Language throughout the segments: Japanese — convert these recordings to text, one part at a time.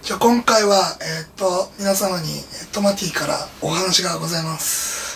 じゃあ今回は、皆様にトマティからお話がございます。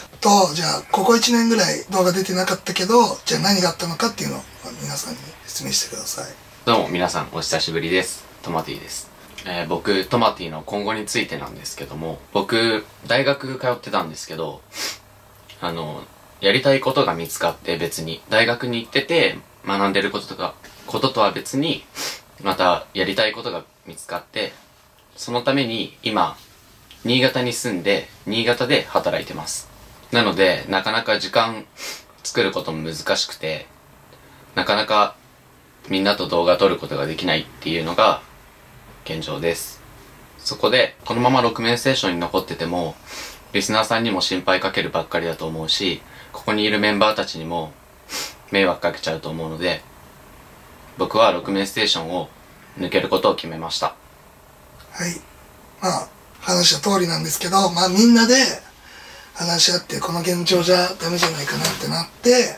じゃあ、ここ1年ぐらい動画出てなかったけど、じゃあ何があったのかっていうのを皆さんに説明してください。 どうも皆さんお久しぶりです。トマティです。僕、トマティの今後についてなんですけども、僕、大学通ってたんですけど、やりたいことが見つかって別に、大学に行ってて学んでることとは別に、またやりたいことが見つかって、そのために今、新潟に住んで、新潟で働いてます。なので、なかなか時間作ることも難しくて、なかなかみんなと動画撮ることができないっていうのが現状です。そこで、このまま6面ステーションに残ってても、リスナーさんにも心配かけるばっかりだと思うし、ここにいるメンバーたちにも迷惑かけちゃうと思うので、僕は6面ステーションを抜けることを決めました。 はい。話した通りなんですけど、みんなで話し合って、この現状じゃダメじゃないかなってなって、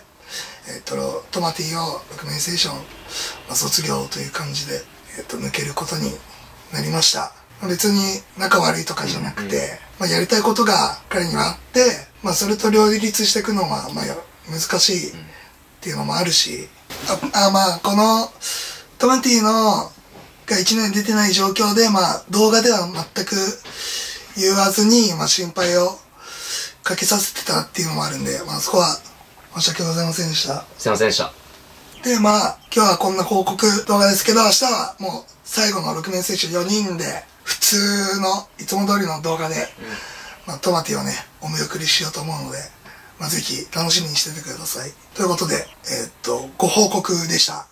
トマティを6面ステーション、卒業という感じで、抜けることになりました。別に仲悪いとかじゃなくて、やりたいことが彼にはあって、それと両立していくのは、難しいっていうのもあるし、このトマティのが1年出てない状況で、動画では全く言わずに、心配をかけさせてたっていうのもあるんで、そこは申し訳ございませんでした。 すいませんでした。 で、今日はこんな報告動画ですけど、明日はもう最後の6面ステーション4人で、普通のいつも通りの動画で、トマティをね、お見送りしようと思うので、ぜひ楽しみにしててください。ということで、ご報告でした。